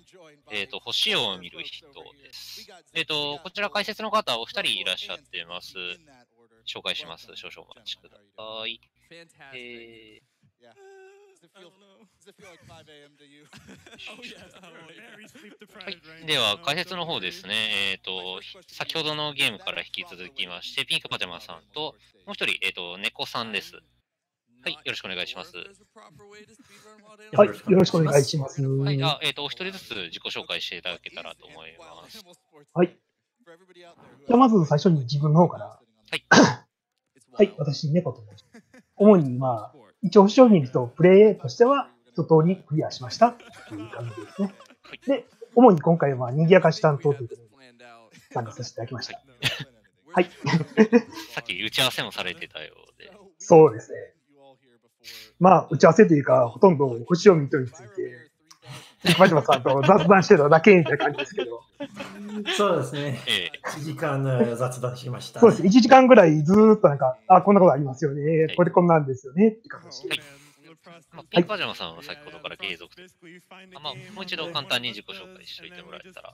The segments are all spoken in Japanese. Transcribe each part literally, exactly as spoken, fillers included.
えっと、星を見る人です。えっと、こちら解説の方お二人いらっしゃってます。紹介します。少々お待ちください。えー、はい。では、解説の方ですね。えっと、先ほどのゲームから引き続きまして、ピンクパジャマさんと、もう一人、えっと、猫さんです。はい、よろしくお願いします。 はい、よろしくお願いします。 はい、あ、えっと、お一人ずつ自己紹介していただけたらと思います。 はい。じゃあ、まず最初に自分の方から。 はい。 はい、私、猫と申します。主に、まあ、一応、星を見ると、プレイとしては、一通りクリアしましたという感じですね。で、主に今回は、賑やかし担当ということで、参加させていただきました。はい。 さっき打ち合わせもされてたようで。 そうですね。まあ、打ち合わせというか、ほとんど星を見るとについて、パジャマさんと雑談してただけみたいな感じですけど。 そうですね。ええ、いちじかん雑談しました。 そうです。いちじかんぐらいずーっとなんか、あ、こんなことありますよね。はい、これこんなんですよね。って感じで。 はい。まあ、ピンクパジャマさんは先ほどから継続。あまあ、もう一度簡単に自己紹介しておいてもらえたら。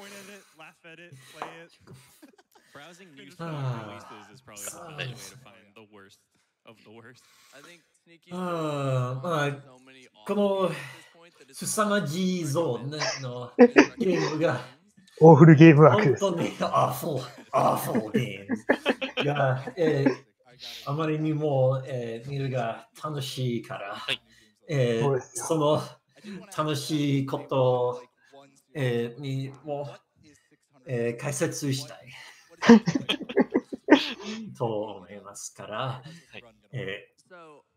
ああ、まあ、この凄まじいゾーンのゲームが、 オーフルゲームワークです。 本当にアーフォー、アーフォーゲームが、えー、あまりにも、えー、見るが楽しいから、はい、えー、その楽しいことを、えー、にも、えー、解説したいと思いますから、はい、えー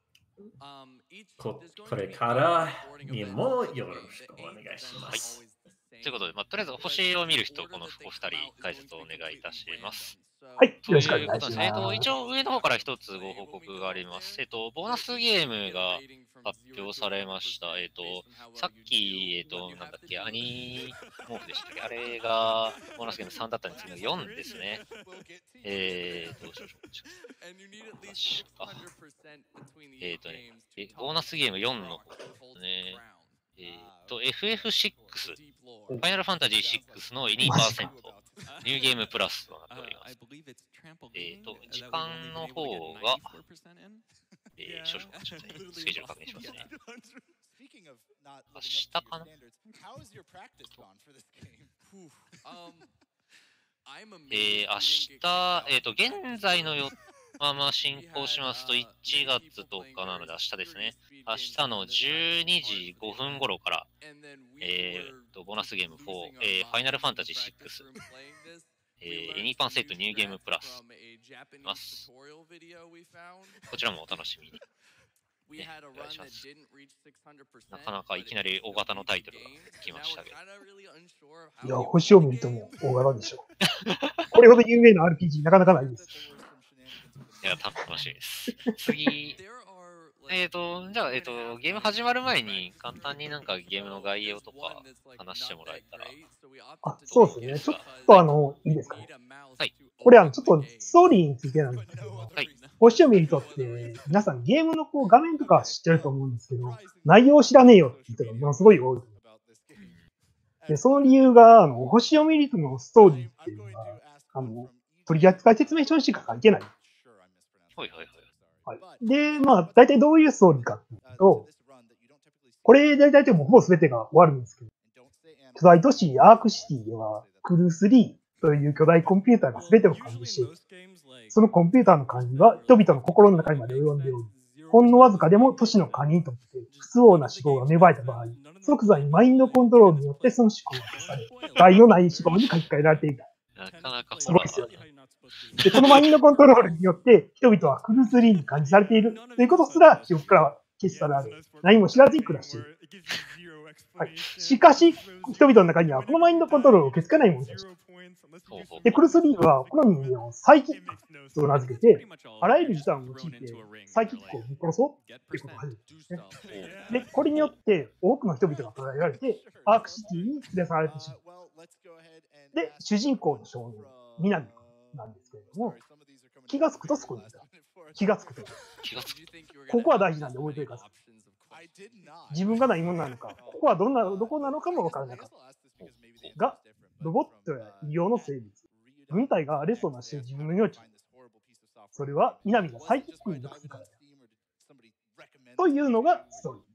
こ, これからにもよろしくお願いします。 はい、ということで、まあ、とりあえず星を見る人、このお二人解説をお願いいたします。 はい、 ということですね。えっと、一応上の方から一つご報告があります。えっと、ボーナスゲームが発表されました。えっと、さっき、えっと、なんだっけ、アニモーフでしたっけ、あれがボーナスゲームさんだったんですけど、よんですね。えー、どうしよう。確か。えっとね、ボーナスゲームよんの方ですね。えっと、エフエフシックス、ファイナルファンタジーシックスの にパーセント、ニューゲームプラスとなっております。えっと、時間の方が、えー、少々ちょっとね、スケジュール確認しますね。明日かなえー、明日、えっと、現在のよまあまあ進行しますといちがつとおかなので明日ですね。明日のじゅうにじごふん頃から、えー、とボーナスゲームよん、えー、ファイナルファンタジーシックス、えー、にパーセントニューゲームプラスます。こちらもお楽しみに。ね、お願いします。なかなかいきなり大型のタイトルが来ましたけど。 いや、星を見るとも大型でしょう。これほど有名な アールピージー なかなかないです。 いや、楽しみです。次、えっと、じゃあ、えっ、ー、と、ゲーム始まる前に簡単になんかゲームの概要とか話してもらえたら。 あ、そうですね。ちょっとあの、いいですかね。 はい。 これあの、ちょっとストーリーについてなんですけど、はい。星を見るとって、皆さんゲームのこう画面とか知ってると思うんですけど、内容を知らねえよって人がものすごい多い。で、その理由が、あの、星を見るとのストーリーっていうのが、あの、取扱説明書にしか書いてない。 はいはいはい。 はい、で、まあ、大体どういうストーリーかっていうと、これで大体もうほぼ全てが終わるんですけど、巨大都市アークシティでは、クルースリーという巨大コンピューターが全てを管理している。そのコンピューターの管理は人々の心の中にまで及んでおり、ほんのわずかでも都市の管理にとって不都合な思考が芽生えた場合、即座にマインドコントロールによってその思考が消され、害のない思考に書き換えられていた。 なかなかすごいですよね。で、このマインドコントロールによって人々はクルースリーに管理されているということすら記憶から消し去られ、何も知らずに暮らしている。はい、しかし、人々の中にはこのマインドコントロールを受け付けない者たち。で、クルースリーはこの人間をサイキックと名付けて、あらゆる手段を用いてサイキックを見殺そうっていうことを始めたんですね。で、これによって多くの人々が捕らえられて、アークシティに連れ去られてしまう。で、主人公の少年、南なんですけれども、気がつくとそこにいた。気がつくと。 気がつく。 ここは大事なんで覚えてください。 自分が何者なのか、ここはどんな、どこなのかも分からなかった。が、ロボットや異形の生物、軍隊が荒れそうなして自分の命を。それは南がサイキックに属するからだ。というのがストーリーです。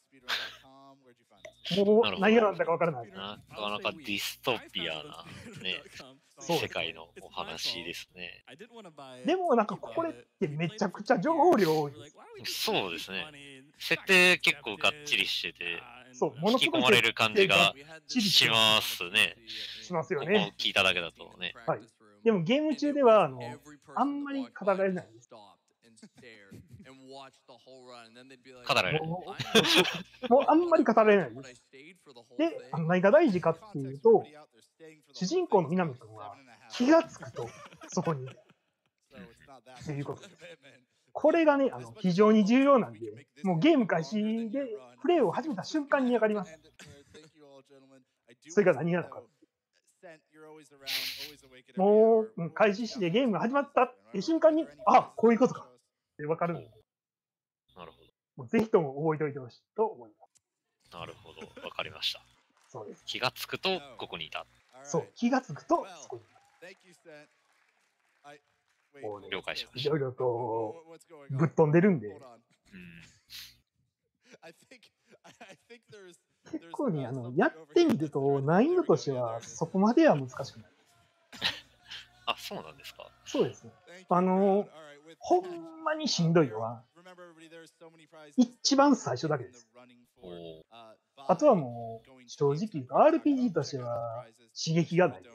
もう何がなんだか分からない。 なかなかディストピアな、ね、世界のお話ですね。 でもなんかこれってめちゃくちゃ情報量多い。 そうですね。設定結構がっちりしてて、 そう引き込まれる感じがしますね。 しますよね。 ここ聞いただけだとね。 はい。でもゲーム中ではあのあんまり語られないです。 語られる。 もう、もうあんまり語られないです。で、何が大事かっていうと、主人公の南君は気がつくとそこにいる。ということです。これがね、あの非常に重要なんで、もうゲーム開始でプレイを始めた瞬間に分かります。それが何なのか。もう、うん、開始してゲームが始まったって瞬間に、あ、こういうことかって分かるので、 なるほど。 もうぜひとも覚えておいてほしいと思います。 なるほど、分かりました。 そうです。 気がつくとここにいた。 そう、気がつくとそこにいた。 もう了解しました。 いろいろとぶっ飛んでるんで。うん、結構ね、あの、やってみると難易度としてはそこまでは難しくない。 あ、そうなんですか。 そうですね。あの、ほんまにしんどいのは、一番最初だけです。あとはもう、正直言うと アールピージー としては刺激がないです。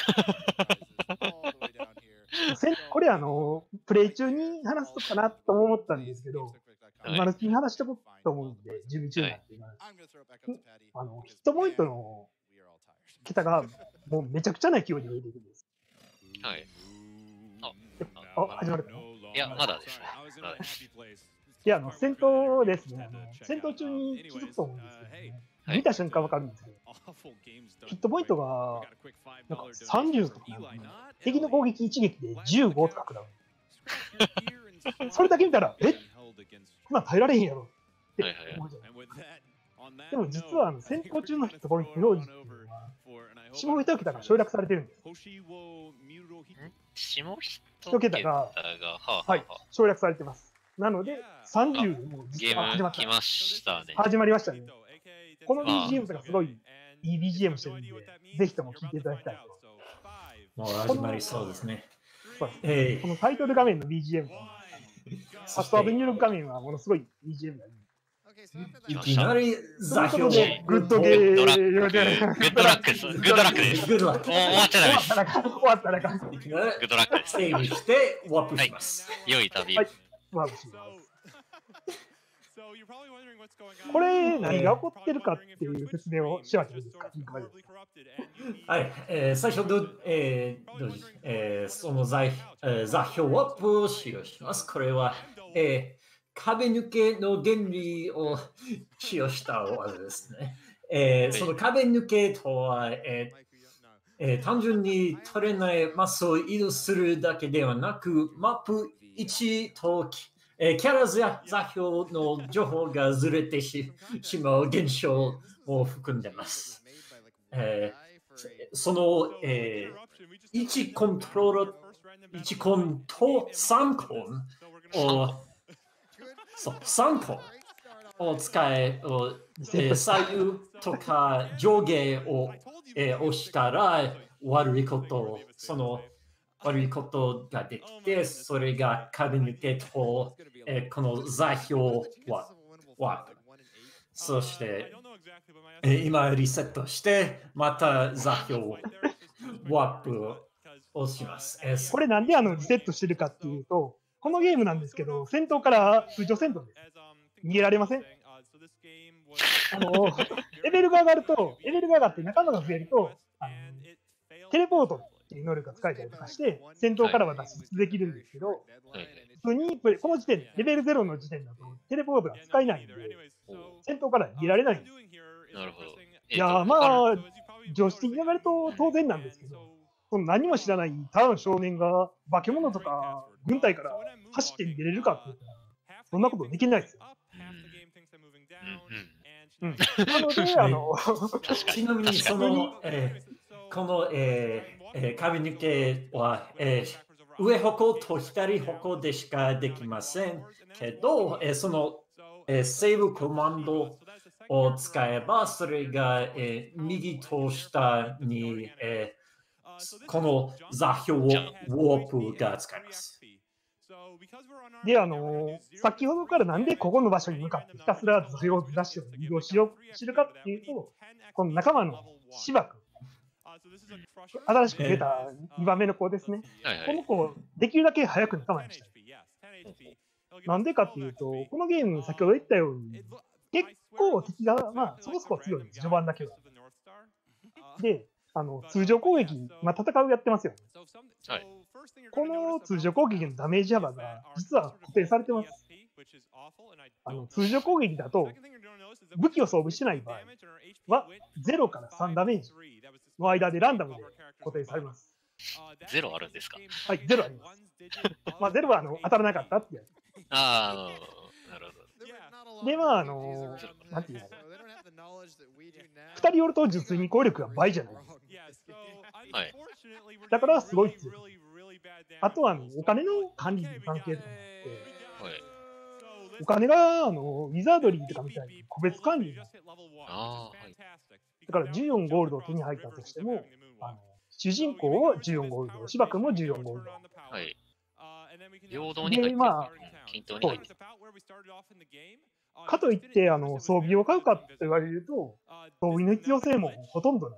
これあの、プレイ中に話すとかなと思ったんですけど、今のうちに話しておこうと思うんで、準備中なんで、あの、ヒットポイントの桁がもうめちゃくちゃな勢いで増えていくんです。 はい。 あ、あ、始まる。 いや、まだですね。まだです。 いや、あの、戦闘ですね。あの戦闘中に気づくと思うんですけど、ね、見た瞬間わかるんですけど、ヒットポイントが、なんかさんじゅうとか、敵の攻撃一撃でじゅうごとか食らう。それだけ見たら、え、こんなん耐えられへんやろって思うじゃないですか。でも実はあの戦闘中のヒットポイント表示っていうのは、下一桁が省略されてるんです。 下一桁が、はい、省略されてます。なので、さんじゅうも実は始まった。ましたね。 始まりましたね。この ビージーエム とかすごいいい ビージーエム してるんで、ぜひとも聴いていただきたいと。 もう始まりそうですね。 そうです。このタイトル画面の ビージーエム は、ファストアベニュー画面はものすごい ビージーエム がいい。 いきなり座標でグッドゲー、 グッドラックです。グッドラックです。 グッドラック。 終わっちゃダメです。 終わったらか。 いきなりグッドラックです。 セーブしてワープします。 良い旅。 はい。ワープします。これ何が起こってるかっていう説明をしなきゃいいですか。 はい、えー、最初ど、えーどうえー、その座、えー、座標ワープを使用します。これは、えー壁抜けの原理を使用した技ですね。えー、その壁抜けとは、えーえー、単純に取れないマスを移動するだけではなく、マップいちと、えー、キャラ座標の情報がずれて し, しまう現象を含んでいます。えー、その、えー、いちコントロール、いちコンとさんコンをそう、さんコンを使え、えー、左右とか上下を、えー、押したら悪いこと、その悪いことができて、それが壁抜けと、えー、この座標はワープ。そして、えー、今リセットして、また座標ワープをします。えー、 これなんであのリセットしてるかっていうと、このゲームなんですけど、戦闘から通常戦闘です。逃げられません。あの、レベルが上がると、レベルが上がって仲間が増えると、あのテレポートっていう能力が使えたりとかして、戦闘からは脱出できるんですけど、普通にこの時点、レベルゼロの時点だと、テレポートが使えないんで、戦闘から逃げられないんです。 なるほど。 いや、まあ、常識的に流れと当然なんですけど、その何も知らないただの少年が化け物とか軍隊から走って逃げれるかって言ったら、そんなことできないですよ。 うん、なので、あのちなみにその、えー、この、えーえー、髪の毛は、えー、上方向と左方向でしかできませんけど、えー、その、えー、セーブコマンドを使えば、それが、えー、右と下に、えー、この座標ウォープが使えます。 で、あのー、先ほどからなんでここの場所に向かってひたすら座標をずらして移動しようしてるかっていうと、この仲間の芝君、新しく出たにばんめの子ですね。 はいはい、 この子、できるだけ早く仲間にしたい。なんでかっていうと、このゲーム、先ほど言ったように、結構敵が、まあ、そこそこ強いんです、序盤だけは。で、あの通常攻撃、まあ、戦うやってますよね。 はい、 この通常攻撃のダメージ幅が実は固定されてます。あの通常攻撃だと武器を装備してない場合はゼロからさんダメージの間でランダムで固定されます。 ゼロあるんですか？ はい、ゼロあります。まあゼロはあの当たらなかったってやつ。 ああ、なるほど。で、まあ、あのー、なんていうのふたりおると術に攻力が倍じゃないですか。 はい、 だからすごい強い。あとはあのお金の管理の関係とかもあって、はい、お金があのウィザードリーとかみたいに個別管理があ、はい、 だからじゅうよんゴールドを手に入ったとしても、あの主人公はじゅうよんゴールド、芝君もじゅうよんゴールド。 はい。平等に入ってる、 まあ、 均等に入ってる。 かといってあの装備を買うかと言われると、装備の必要性もほとんどない。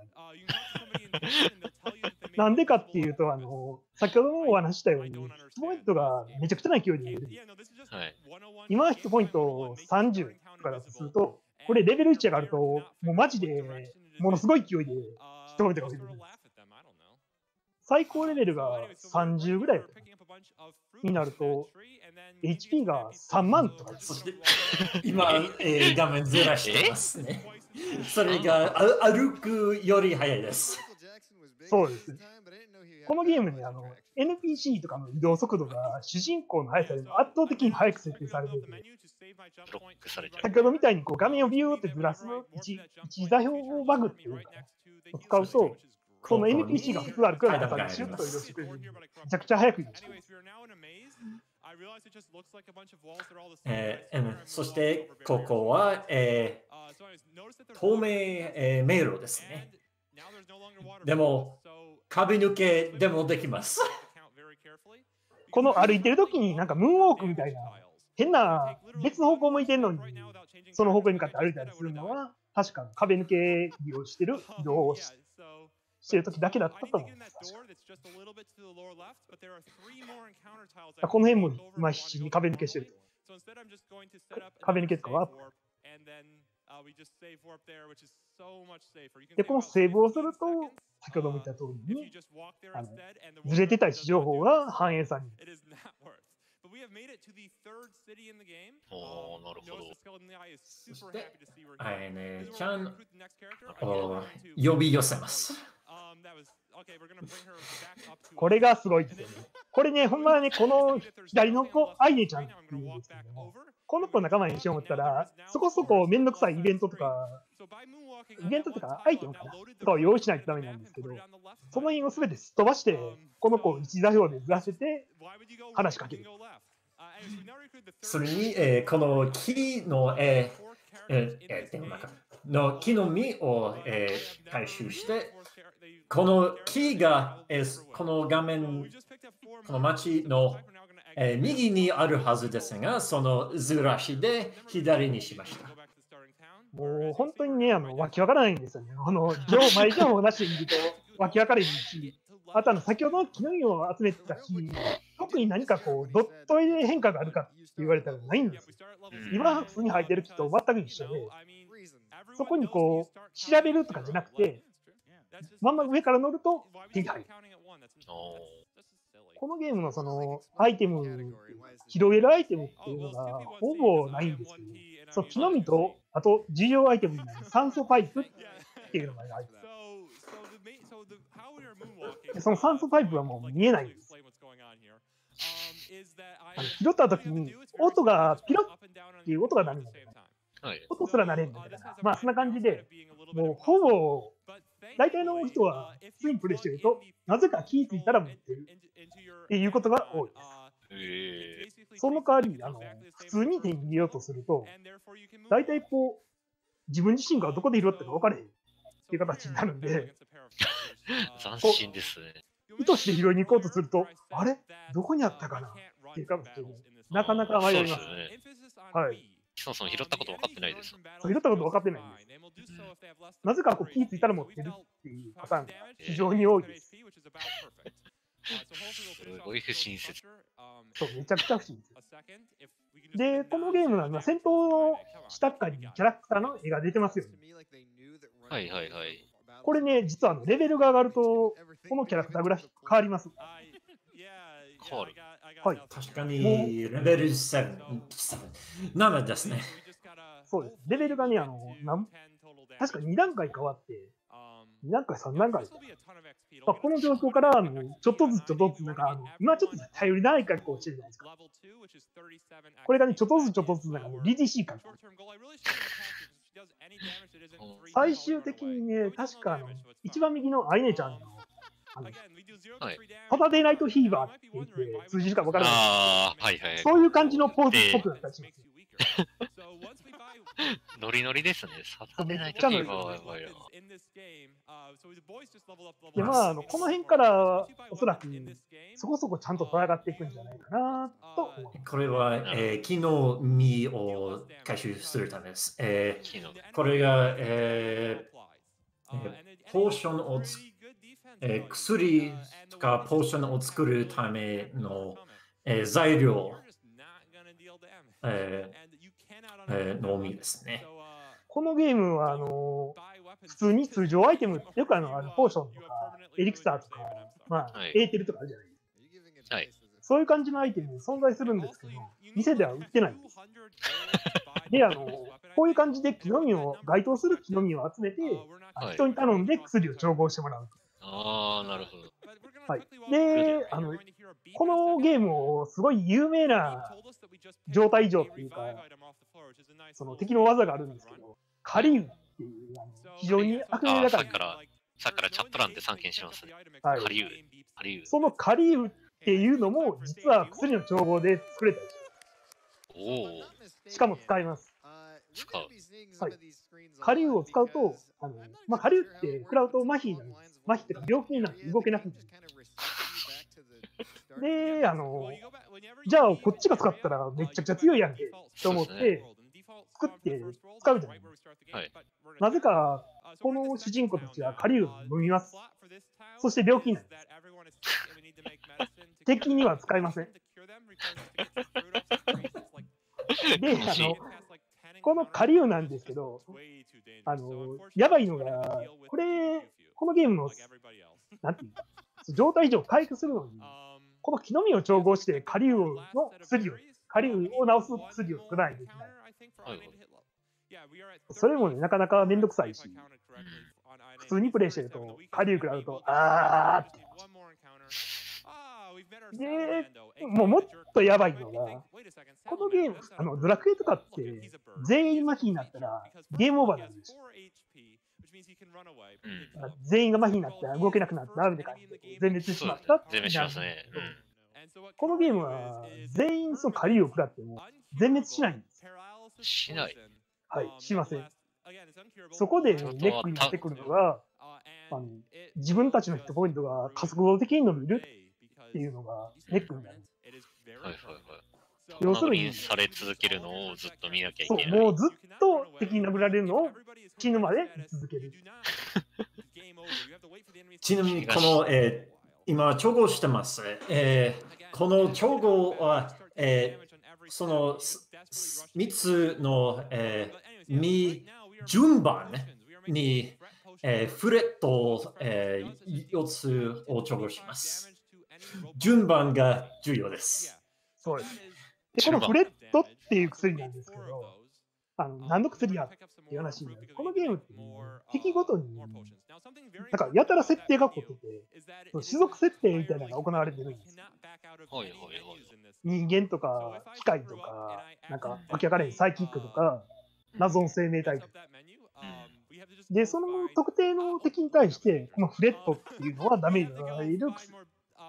なんでかっていうと、あの先ほどもお話したように、ヒットポイントがめちゃくちゃな勢いで出る。はい、今、ヒットポイントさんじゅうとかだとすると、これレベルいち上がると、もうマジでものすごい勢いでヒットポイントが出るんです。最高レベルがさんじゅうぐらいになると、エイチピー がさんまんとか。 そして今、えー、画面ずらしてますね。それが歩くより速いです。 そうです。このゲームにあの エヌピーシー とかの移動速度が主人公の速さよりも圧倒的に速く設定されていて、先ほどみたいにこう画面をビューってずらす一座標バグっていうのを使うと、その エヌピーシー が普通歩くような方にシュッと移動してくれる。めちゃくちゃ速く移動してくれる。 えー、そしてここは、えー、透明、えー、迷路ですね。でも壁抜けでもできます。 この歩いてる時になんかムーンウォークみたいな変な別方向向いてるのにその方向に向かって歩いたりするのは確か壁抜け利用してる移動をししてる時だけだったと思います。この辺も今必死に壁抜けしてると。壁抜けとかはで、このセーブをすると、先ほども言った通りに、あのずれてた位置情報が反映される。 おー、なるほど。 そして、あやねちゃんを呼び寄せます。 これがすごいですよね。これね、ほんまはね、この左の子、アイネちゃんっていうんですけども、この子仲間にしよう思ったら、そこそこめんどくさいイベントとか、イベントとかアイテムかなとかを用意しないとダメなんですけど、その辺をすべてすっ飛ばして、この子を一座標でずらせて話しかける。 それに、えー、この木の、えーえーえー、の木の実を、えー、回収して、この木が、えー、この画面、この街の、えー、右にあるはずですが、そのずらしで左にしました。 もう本当にね、あの、わけわからないんですよね。あの、前情報なしで見るとわけわからないし、あとあの、先ほどの木の実を集めてた木、特に何かこう、ドット絵で変化があるかって言われたらないんですよ。今普通に生えてる木と全く一緒で、そこにこう、調べるとかじゃなくて、まんま上から乗ると手に入る。このゲームのそのアイテム、拾えるアイテムっていうのがほぼないんですけど、その木の実と、あと重要アイテムになる酸素パイプっていうのがある。その酸素パイプはもう見えないんです。あの拾った時に音がピロッっていう音が鳴るんですよね。 ことすらなれんみたいな。まあ、そんな感じで、もうほぼ、大体の人は普通にプレイしてると、なぜか気ぃついたら持ってるっていうことが多いです。 えー、 その代わり、あの、普通に手に入れようとすると、大体こう、自分自身がどこで拾ったか分かれへんっていう形になるんで、 斬新ですね。 意図して拾いに行こうとすると、あれどこにあったかなっていう形で、なかなか迷います。 そうですね。 はい。 そもそも拾ったこと分かってないです。 そう、拾ったこと分かってないんです。なぜかこう気ぃついたら持ってるっていうパターンが非常に多いです。 すごい不親切。 そう、めちゃくちゃ不親切。で、このゲームは戦闘の下っかにキャラクターの絵が出てますよね。 はいはいはい。 これね、実はあのレベルが上がると、このキャラクターグラフィック変わります。 変わる。 はい。 確かに、レベルなな、ななですね。 そうです。レベルがね、あの、なん確かに段階変わって、に段階、さん段階。まあ、この状況から、あのちょっとずつちょっとずつ、なんか、あの今ちょっと頼りない格好をしてるじゃないですか。これがね、ちょっとずつちょっとずつ、なんかもう、リディシー格好。最終的にね、確かあの、一番右のアイネちゃんの、あの、 はい、 サタデーナイトフィーバーって言って、数字しか分からない。 ああ、はいはい。 そういう感じのポーズっぽくなったりします。 ノリノリですね。サタデーナイトフィーバーはやばいな。 で、まあ、あの、この辺から、おそらく、そこそこちゃんと戦っていくんじゃないかな、と思います。 これは、えー、機能みを回収するためです。えー、これが、えーえー、ポーションをつ、えー、薬とかポーションを作るための、えー、材料、えーえー、のみですね。 このゲームは、あのー、普通に通常アイテム、よくあの、あのポーションとか、エリクサーとか、まあ、はい、エーテルとかあるじゃないですか。 はい。 そういう感じのアイテム存在するんですけど、店では売ってないんです。で、あの、こういう感じで木の実を、該当する木の実を集めて、はい、人に頼んで薬を調合してもらう。 ああ、なるほど。 はい。で、あの、このゲームをすごい有名な状態異常っていうか、その敵の技があるんですけど、カリウっていう、あの非常に悪名高い。 さっきから、さっきからチャット欄で散見しますね。はい、カリウ。カリウ。 そのカリウっていうのも、実は薬の調合で作れたりします。 おお。 しかも使います。 使う。 はい。カリウを使うと、あの、まあ、カリウって食らうと麻痺なんです。麻痺っていうか病気になって動けなくなる。で、あの、じゃあこっちが使ったらめちゃくちゃ強いやんけと思って、作って使うじゃないですか。 はい。 なぜか、この主人公たちはカリウを飲みます。そして病気になります。敵には使えません。で、あの、このカリウなんですけど、あの、やばいのが、これ、このゲームの、なんていうか、状態異常を回復するのに、この木の実を調合してカリウの薬を、カリウを治す薬を作らないといけない。はい、それもね、なかなかめんどくさいし、普通にプレイしてると、カリウ食らうと、あーって。で、もうもっとやばいのが、このゲーム、あのドラクエとかって全員麻痺になったらゲームオーバーなんですよ。うん、全員が麻痺になったら動けなくなったみたいな感じで全滅しまったって全滅しますね。 うん、このゲームは全員そのカリウを食らっても全滅しないんです。 しない。 はい、しません。そこでネックになってくるのが、あの自分たちのヒットポイントが加速度的に伸びるっていうのがネックになる。 はいはいはい。 要するに、 され続けるのをずっと見なきゃいけない。 そう、もうずっと敵に殴られるのを死ぬまで見続ける。 ちなみに、この、えー、今、調合してます。えー、この調合は、えー、そのみっつの、えー、み順番に、えー、フレット、えー、よっつを調合します。順番が重要です。 そうです。で、このフレットっていう薬なんですけど、あの何の薬やっていう話になる。このゲームって、敵ごとに、なんかやたら設定が凝ってて、種族設定みたいなのが行われてるんです。 はいはいはい。 人間とか、機械とか、なんか、わけわからへんサイキックとか、 謎の生命体。で、その特定の敵に対して、このフレットっていうのはダメージを与える薬。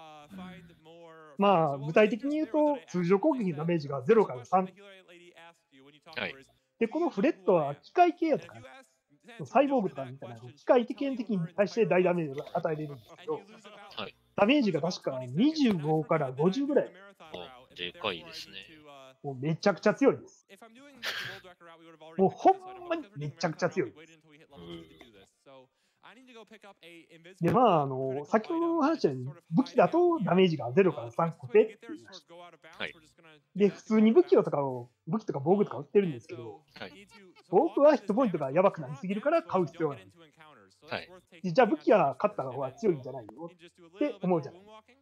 まあ、具体的に言うと、通常攻撃のダメージがゼロからさん。 はい。 で、このフレットは機械系やとか、サイボーグとかみたいな機械的な敵に対して大ダメージを与えれるんですけど、 はい、 ダメージが確かにじゅうごからごじゅうぐらい。 お、でかいですね。 もうめちゃくちゃ強いです。もうほんまにめちゃくちゃ強いです。で、まあ、あの、先ほどの話は武器だとダメージがゼロからさん個でって言いました。 はい。 で、普通に武器とかを、武器とか防具とか売ってるんですけど、 はい、 僕はヒットポイントがやばくなりすぎるから買う必要がない。 はい、 じゃあ武器は勝った方が強いんじゃないよって思うじゃない。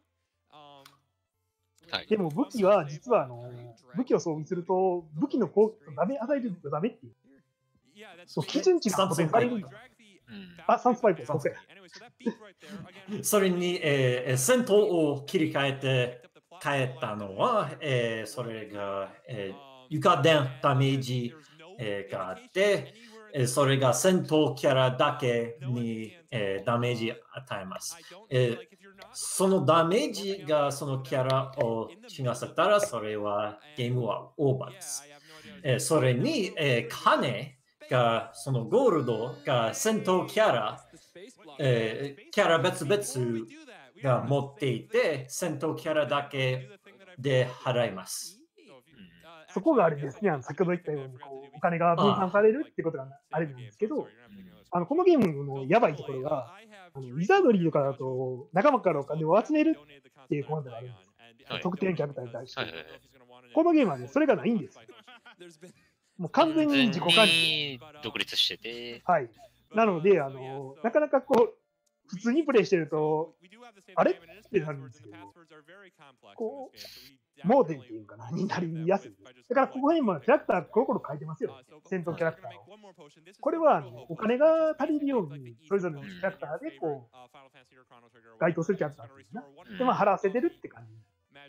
はい、 でも武器は実はあの武器を装備すると武器の攻撃をダメ与えるとダメっていう。そう基準値が固定されるんだ。あ、サンスパイク、そうか。 それに、えー、戦闘を切り替えて変えたのは、えー、それが、えー、床電ダメージ、えー、があって、えー、それが戦闘キャラだけに、えー、ダメージ与えます。えー、そのダメージがそのキャラを死なせたら、それはゲームはオーバーです。えー、それに、えー、金が、そのゴールドが戦闘キャラ、えー、キャラ別々が持っていて、戦闘キャラだけで払います。 そこがあれですね、先ほど言ったようにこうお金が分散されるってことがあれなんですけど、あのこのゲームのやばいところが、あのウィザードリーとかだと仲間からお金を集めるっていうコマンドがあるんです。はい、特定のキャラクターに対して。はいはいはい、このゲームはね、それがないんですよ。もう完全に自己管理。 独立してて。 はい。なので、あの、なかなかこう、普通にプレイしてると、あれってなるんですけど、こう、盲点っていうかな、になりやすい。だから、ここ辺もキャラクター、コロコロ書いてますよ、戦闘キャラクターを。これは、あの、お金が足りるように、それぞれのキャラクターで、こう、該当するキャラクターっていうな。で、まあ、払わせてるって感じ。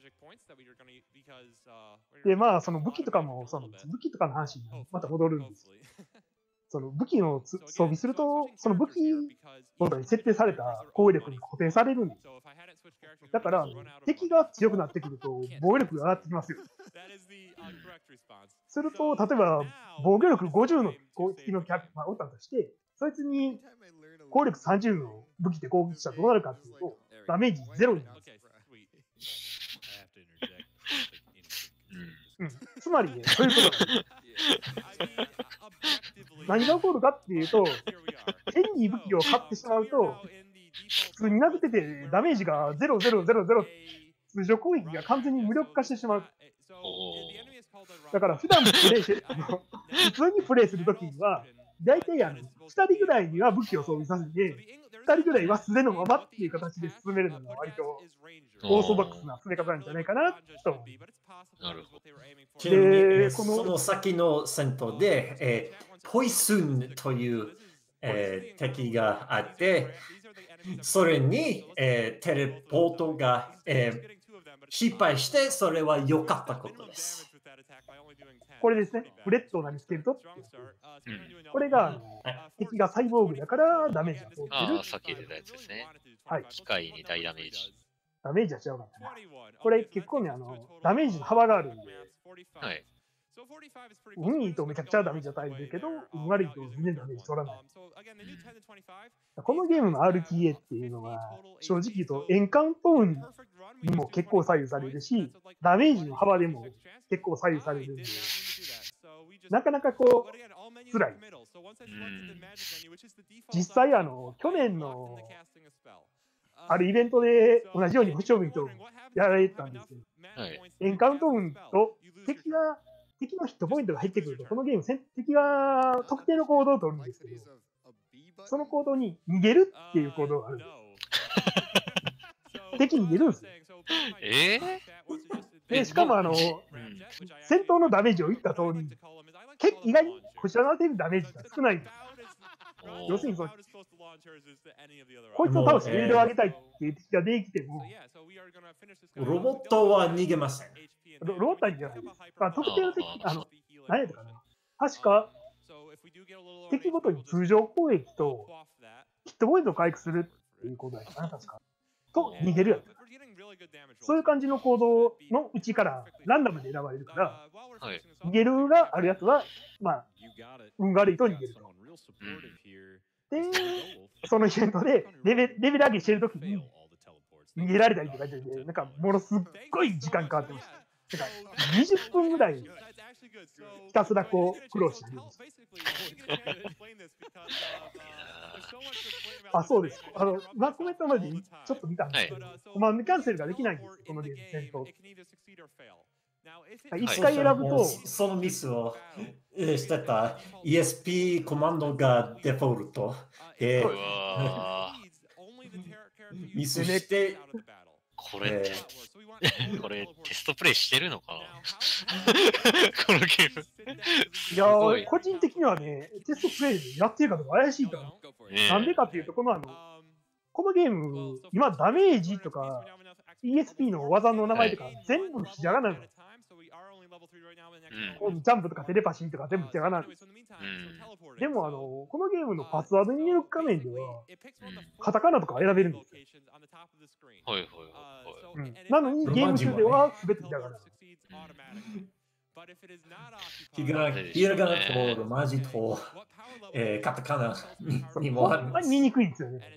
で、まあ、その武器とかも、その武器とかの話にまた戻るんですよ。その武器を装備すると、その武器ごとに設定された攻撃力に固定されるんです。だから、敵が強くなってくると、防御力が上がってきますよ。すると、例えば、防御力ごじゅうの攻撃のキャラクターがおったとして、そいつに攻撃力さんじゅうの武器で攻撃したらどうなるかっていうと、ダメージゼロになるんです。うん、つまりね、そういうことなんです。何が起こるかっていうと、変に武器を買ってしまうと、普通になくてて、ダメージがゼロゼロゼロゼロ、通常攻撃が完全に無力化してしまう。だから普段プレイして、あの普通にプレイするときには、大体あのふたりぐらいには武器を装備させて、ふたりぐらいは素手のままっていう形で進めるのが割とオーソドックスな進め方なんじゃないかなと思います。 なるほど。 で、このその先の戦闘で、えー、ポイスンという、えー、敵があって、それに、えー、テレポートが、えー、失敗して、それは良かったことです。 これですね、フレットを投げつけると、うん、これが、はい、敵がサイボーグだからダメージが通ってる。 ああ、さっき出たやつですね。 はい。 機械に大ダメージ。 ダメージは違うかったな。これ結構ね、あの、ダメージの幅があるんで、 はい。 運いいとめちゃくちゃダメージ与えるけど、運悪いと全然ダメージ取らない。うん、このゲームの アールティーエー っていうのは、正直言うとエンカウント運にも結構左右されるし、ダメージの幅でも結構左右されるんで、なかなかこう、辛い。うん、実際、あの、去年のあるイベントで同じように不調味とやられてたんですけど、はい、エンカウント運と敵が、敵のヒットポイントが入ってくると、このゲーム、敵が特定の行動を取るんですけど、その行動に逃げるっていう行動があるんです。敵逃げるんですよ。 えー、でしかもあの、うん、戦闘のダメージを言った通り、結意外にこちらの当てるダメージが少ないんです。要するにその、こいつを倒してレベルを上げたいっていう敵ができても、 ロボットは逃げません。 ロボットは逃げないです。まあ、特定の敵、あの、何やったかな。確か、 敵ごとに通常攻撃とヒットポイントを回復するっていうことだよな、確か。と、逃げるやつ。そういう感じの行動のうちからランダムで選ばれるから、 はい、 逃げるがあるやつは、まあ、運が悪いと逃げると。うん、で、そのイベントでレベレベル上げしてるときに逃げられたりとかで、なんかものすっごい時間かかってました。だからにじゅっぷんぐらいひたすらこう苦労してありました。あ、そうです。あの、まコメントまでちょっと見たんですけど、コマンドキャンセルができないんですよ、このゲーム、戦闘。一回選ぶと、 そのミスをしてた イーエスピー コマンドがデフォルト。えー、ミスして、 これ、えー、これテストプレイしてるのかなこのゲーム。 いやー、個人的にはね、テストプレイでやってるかどうか怪しいと思う。ね、なんでかっていうと、このあの、このゲーム、今ダメージとか、イーエスピー の技の名前とか、全部ひらがなの。うん、ジャンプとかテレパシーとか全部ひらがななんです。うん、でもあの、このゲームのパスワード入力画面では、カタカナとか選べるんですよ。 はいはいはいはい。 なのに、ゲーム中では全てひらがな。 ひらがなとロマジと、えー、カタカナにもあります。 見にくいんですよね。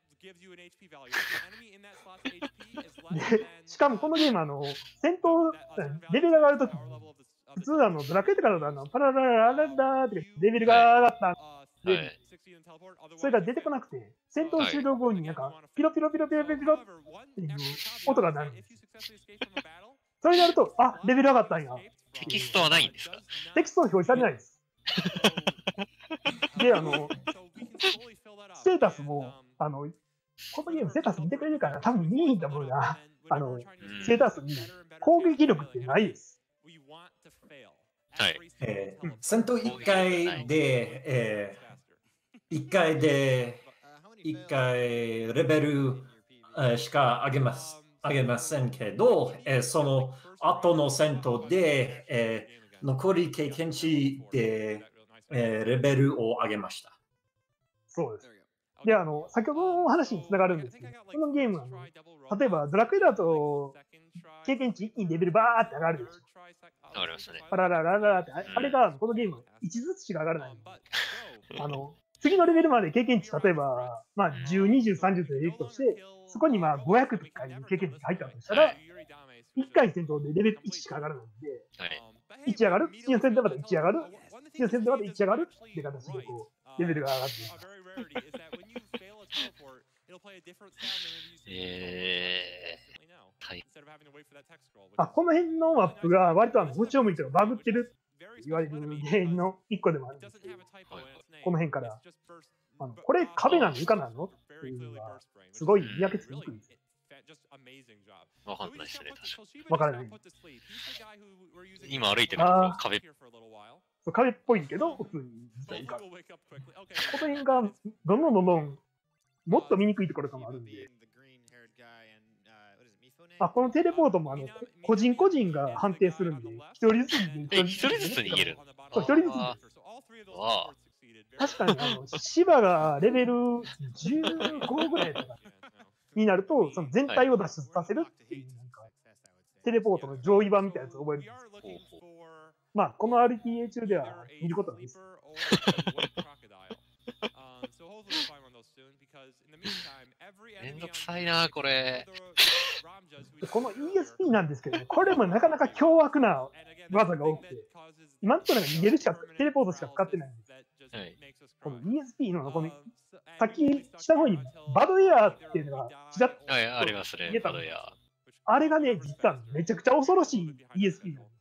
でしかもこのゲーム、あの戦闘、レベルが上がるとき、普通あのドラクエとかだとパラララララってレベルが上がったで、はい、それが出てこなくて、戦闘終了後になんかピロピロピロピロピロピロっていう音が鳴るんです。それになると、あ、レベル上がったんや。 テキストはないんですか？ テキストは表示されないです。で、あの、ステータスも、あの、このゲームステータス見てくれるから多分いいんだもんな。あの、ステータスに攻撃力ってないです。 はい。 えー、戦闘いっかいで、えー、いっかいで、いっかいレベル、えー、しか上げます。上げませんけど、えー、その後の戦闘で、えー、残り経験値で、えー、レベルを上げました。 そうです。で、あの、先ほどの話につながるんですけど、このゲームは、例えばドラクエだと、経験値一気にレベルバーって上がるでしょ。 上がりましたね。 パラララララって、あれが、このゲームはいちずつしか上がらない。あの、次のレベルまで経験値、例えば、まあ、じゅう、にじゅう、さんじゅうと入れるとして、そこにまあごひゃくとかいう経験値が入ったとしたら、いっかい戦闘でレベルいちしか上がらないんで、いち上がる、次の戦闘までいち上がる、次の戦闘までいち上がるって形でこう、レベルが上がっていく。 えー、はい。 あ、この辺のマップが割とあの、星を向いてるバグってるって言われる原因の一個でもあるんですけど、この辺から、あのこれ壁なの床なのっていうのが、すごい見分けつきにくいです。 わかんないですね、確かに。 わからない。 今歩いてるところ壁。 壁っぽいけど、普通に実は床。この辺が、どんどんどんどん、もっと見にくいところとかもあるんで。あ、このテレポートもあの個人個人が判定するんで、一人ずつ一人ずつ逃げる。 そう、一人ずつ。確かにあの芝がレベルじゅうごぐらいとかになると、その全体を脱出させるっていう、なんか、テレポートの上位版みたいなやつを覚えるんですけど、まあ、この アールティーエー 中では見ることはないです。 めんどくさいな、これ。 この イーエスピー なんですけどね、これもなかなか凶悪な技が多くて、今のところ逃げるしか、テレポートしか使ってないんです。はい、この イーエスピー のこの、さっき下の方にバドエアーっていうのがちらっと見えた、はい、ありますね、バドエアー。 あれがね、実はめちゃくちゃ恐ろしい イーエスピー なんです。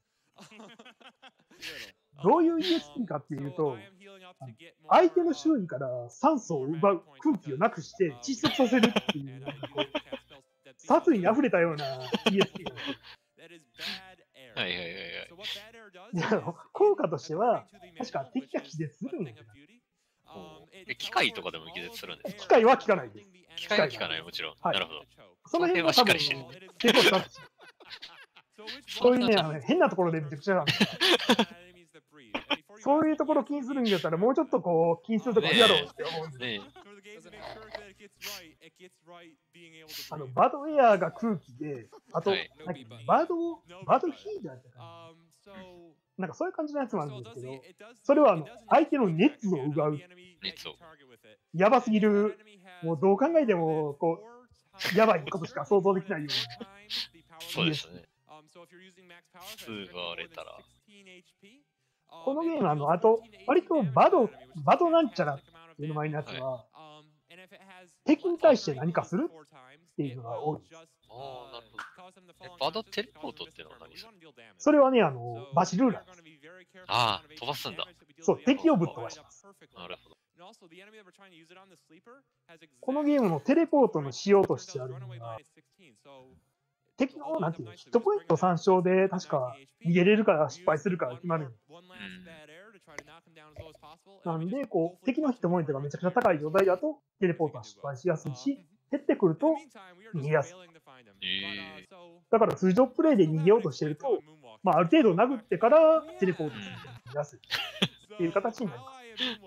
どういう イーエスピー かっていうと、相手の周囲から酸素を奪う、空気をなくして窒息させるっていう、なんかこう、殺意に溢れたような イーエスピー なんです。 はいはいはいはい。 で、あの効果としては、確か敵が気絶するんだけど。 え、機械とかでも気絶するんですか？ 機械は効かないです。 機械は効かない、もちろん。はい、なるほど。 その辺はしっかりしてる。 結構しっかりしてる。そういうね、あの変なところでめちゃくちゃなんです。 そういうところ気にするんだったら、もうちょっとこう、気にするとこあるやろうって思うんです。 ねあの、バドエアが空気で、あと、 はいなんかバド、バドヒートだったかな。なんかそういう感じのやつもあるんですけど、それはあの、相手の熱を奪う。 熱を。 やばすぎる、もうどう考えても、こう、やばいことしか想像できないような。 そうですね。す奪われたら。 このゲーム、あの、あと、割とバド、バドなんちゃらっていう名前のやつは、敵に対して何かするっていうのが多いです。 ああ、なるほど。え、バドテレポートっていうのは何ですか？ それはね、あの、バシルーラーです。 ああ、飛ばすんだ。 そう、敵をぶっ飛ばします。 なるほど。 このゲームのテレポートの仕様としてあるのが、敵の、なんていうの、ヒットポイントさん勝で、確か、逃げれるから失敗するから決まるんです。なんで、こう、敵のヒットポイントがめちゃくちゃ高い状態だと、テレポートは失敗しやすいし、減ってくると逃げやすい。 えだから通常プレイで逃げようとしてると、まあ、ある程度殴ってからテレポートすると逃げやすいっていう形になります。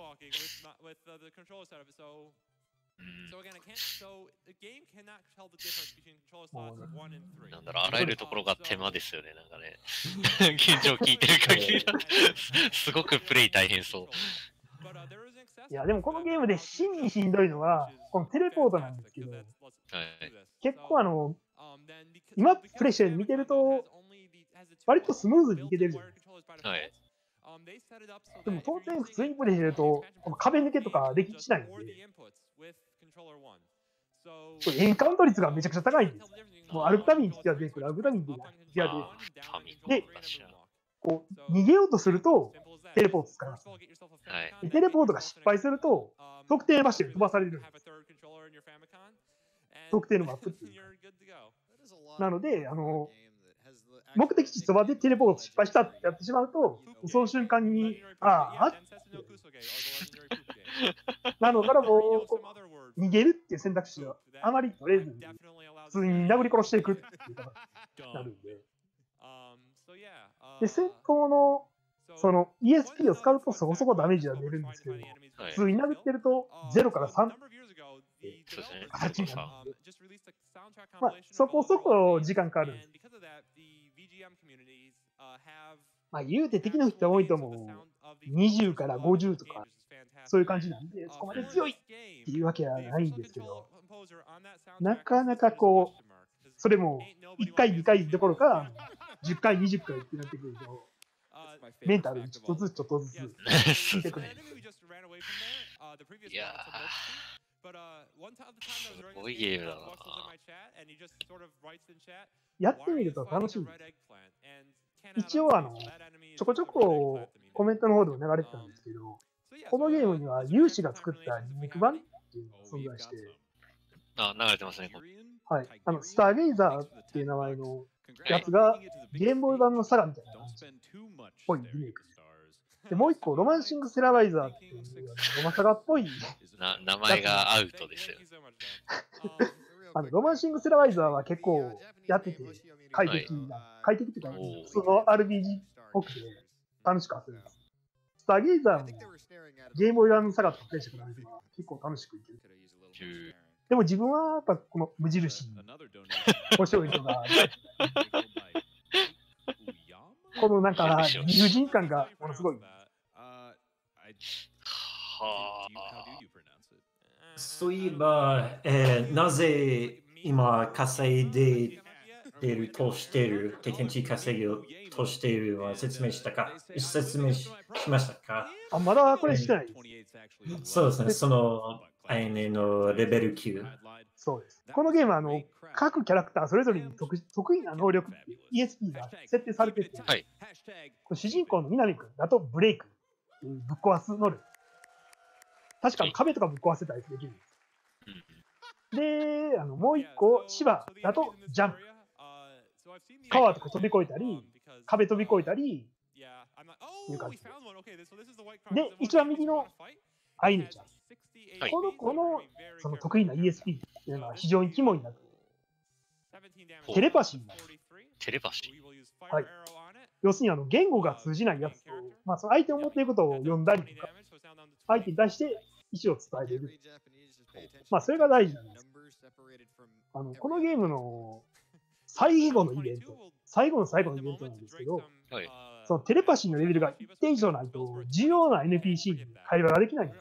なんだろう、あらゆるところが手間ですよね、なんかね。現状聞いてる限りだと、すごくプレイ大変そう。 いや、でもこのゲームで真にしんどいのは、このテレポートなんですけど、 はい、 結構あの、今プレイしてるの見てると、割とスムーズにいけてるじゃないですか。 はい。 でも当然普通にプレイしてると、この壁抜けとかできしないんで、エンカウント率がめちゃくちゃ高いんです。もう歩くたびに敵が出てくる、歩くたびに敵が出てくる。で、こう、逃げようとすると、テレポート使います。 はい、 でテレポートが失敗すると、特定場所に飛ばされるんです。特定のマップっていう。なので、あの、目的地そばでテレポート失敗したってやってしまうと、その瞬間に、ああ、なのからもう、逃げるっていう選択肢はあまり取れずに、普通に殴り殺していくっていう形になるんで。で、戦闘の、その イーエスピー を使うとそこそこダメージは出るんですけど、普通に殴ってるとゼロからさんって形になるんで、まあ、そこそこ時間かかるんです。まあ、言うて敵のヒットポイントもにじゅうからごじゅうとか、そういう感じなんで、そこまで強いっていうわけはないんですけど、なかなかこう、それもいっかい、にかいどころか、じゅっかい、にじゅっかいってなってくると、メンタルちょっとずつちょっとずつ聞いてくる。 いやー、すごいゲームだな。 やってみると楽しいです。一応あの、ちょこちょこコメントの方でも流れてたんですけど、このゲームには有志が作ったリメイク版っていうのが存在して、 あ、流れてますね。 はい。あの、スターゲイザーっていう名前のやつが、ゲームボーイ版のサガみたいな感じっぽいリメイクです。で、もう一個、ロマンシングセラバイザーっていうロマサガっぽいな名前がアウトですよ。 あのロマンシングセラバイザーは結構やってて快適な、はい、快適っていうか、普通の アールピージー っぽくて楽しく遊べます。スターゲイザーもゲームボーイ版のサガとかプレイしてくれるのが結構楽しくいける。でも自分はやっぱこの無印に面白いのが、このなんか理不尽感がものすごい。 はそういえば、えー、なぜ今稼いでいるとしている、経験値稼ぎをとしているのは説明したか説明しましたかあ、まだこれしてないです。 そうですね、その、アイネのレベルきゅう。 そうです。このゲームはあの各キャラクターそれぞれに 得, 得意な能力 イーエスピー が設定されていて、 はい、 これ主人公の南君だとブレイク、ぶっ壊す能力。確か壁とかぶっ壊せたりできるんです。で、あのもう一個、芝だとジャンプ。川とか飛び越えたり、壁飛び越えたり、いう感じです。で、一番右のアイヌちゃん。はい、この子のその得意な イーエスピー っていうのは非常に肝になる。テレパシーになる。 テレパシーはい。 要するにあの言語が通じないやつと、まあ、その相手の思っていることを読んだりとか、相手に対して意思を伝えれる。まあ、それが大事なんです。あのこのゲームの最後のイベント、最後の最後のイベントなんですけど、 はい、 そのテレパシーのレベルが一定以上ないと、重要な エヌピーシー に会話ができないんです。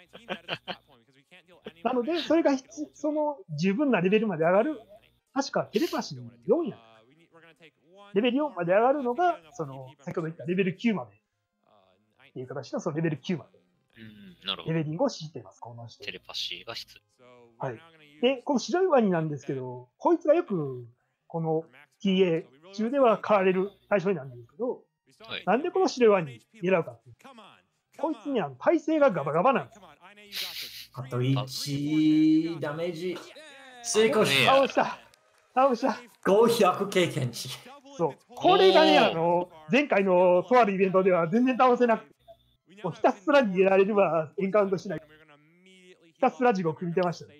なので、それがその十分なレベルまで上がる、確かテレパシーよんや。レベルよんまで上がるのが、その先ほど言ったレベルきゅうまでっていう形のそのレベルきゅうまで。 うん、なるほど。 レベリングを敷いています、この人。 テレパシーが必要。はい。で、この白いワニなんですけど、こいつがよく、この ティーエー 中では買われる対象になるんですけど、はい、なんでこの白いワニ狙うかっていうと、こいつには耐性がガバガバなんです。 あといちダメージ成功し倒した。倒した。 ごひゃく経験値。 そう。これがね、あの、前回のとあるイベントでは全然倒せなくて、もうひたすら逃げられればエンカウントしない。ひたすら地獄見てましたね。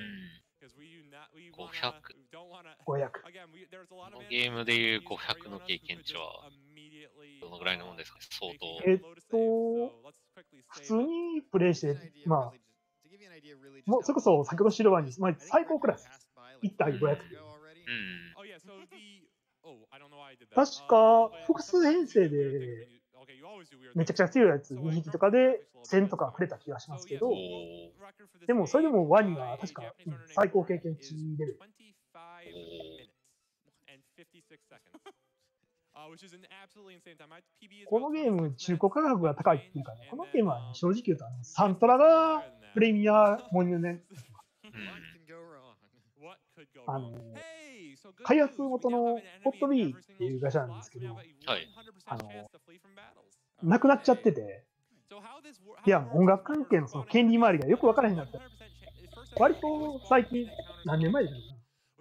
ごひゃく。 ごひゃく。 このゲームでいうごひゃくの経験値は、どのぐらいのもんですかね、相当。 えっと、普通にプレイして、まあ、もうそれこそ先ほど白ワニ、まあ、最高クラス。いち対ごひゃく。うん、確か、複数編成で、めちゃくちゃ強いやつ、にひきとかでせんとかくれた気がしますけど、でもそれでもワニは確か最高経験値レベル。このゲーム、中古価格が高いっていうかね、このゲームは、ね、正直言うとあの、サントラがプレミアもんね、あの開発元のホットビーっていう会社なんですけど、はい、あのなくなっちゃってて、いや、音楽関係のその権利回りがよく分からへんなった。割と最近、何年前だろうな。